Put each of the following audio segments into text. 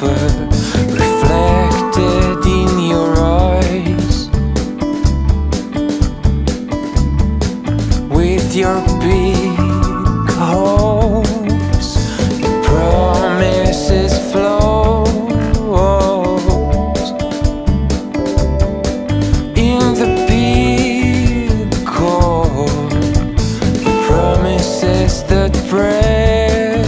over, reflected in your eyes. With your big hopes, your promises float in the big cold, promises that break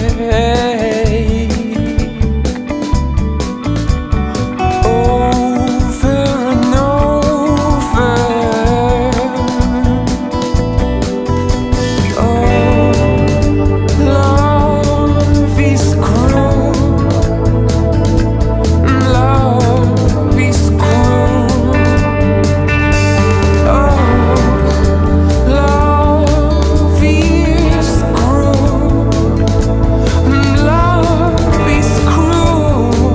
over and over. Oh, love is cruel, love is cruel. Oh, love is cruel, love is cruel.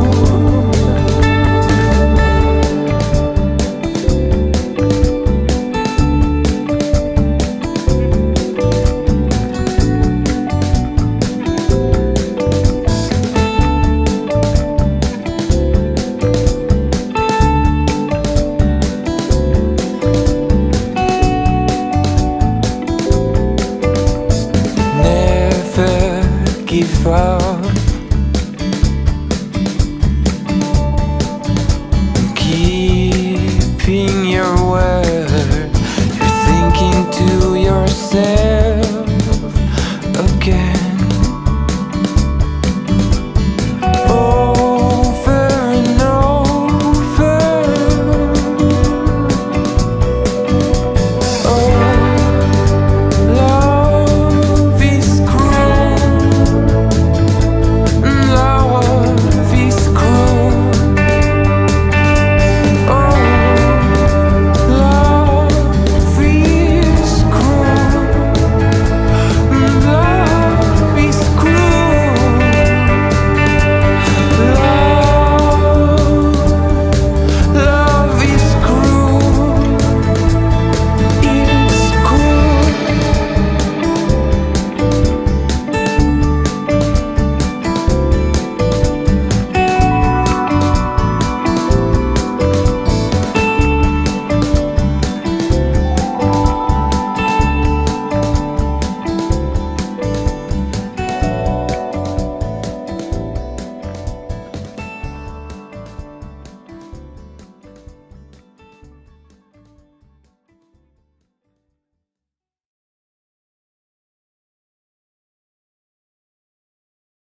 Never give up. Keeping your word, you're thinking to yourself.